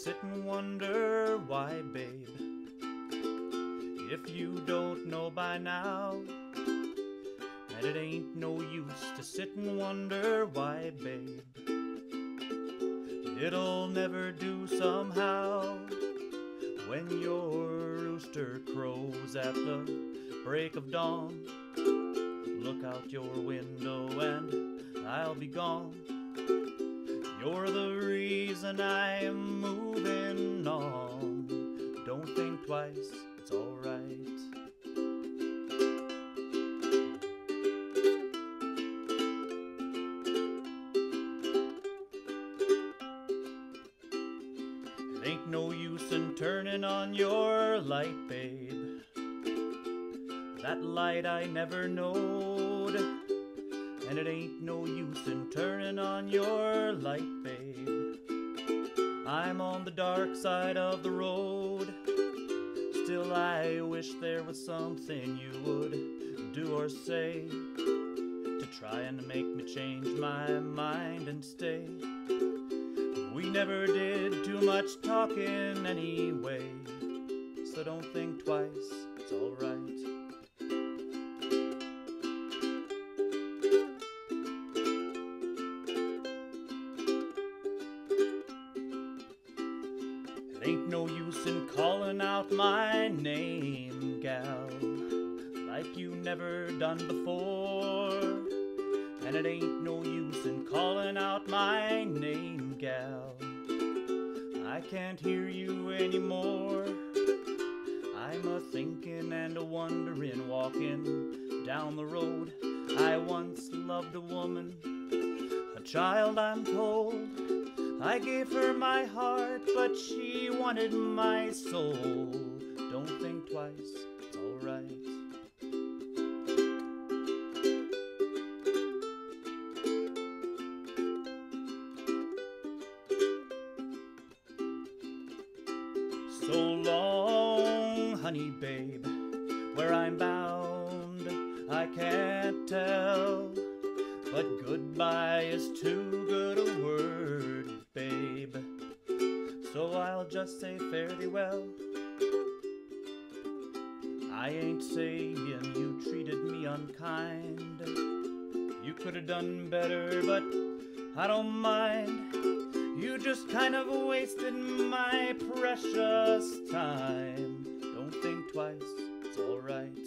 sit and wonder why, babe. If you don't know by now, and it ain't no use to sit and wonder why, babe. It'll never do somehow when your rooster crows at the break of dawn. Look out your window and I'll be gone. You're the reason I am moving on. Don't think twice, it's alright. It ain't no use in turning on your light, babe. That light I never knowed. And it ain't no use in turning on your light, babe. I'm on the dark side of the road. Still I wish there was something you would do or say to try and make me change my mind and stay. We never did too much talking anyway, so don't think twice, it's alright. It ain't no use in calling out my name, gal, like you never done before. And it ain't no use in calling out my name, gal. I can't hear you anymore. I'm a-thinking and a-wondering, walking down the road. I once loved a woman, a child I'm told. I gave her my heart, but she wanted my soul. Don't think twice, it's alright. So long, honey babe, where I'm bound I can't tell, but goodbye is too good a word, babe. So I'll just say fare thee well. I ain't saying you treated me unkind. You could have done better, but I don't mind. You just kind of wasted my precious time. Don't think twice, it's alright.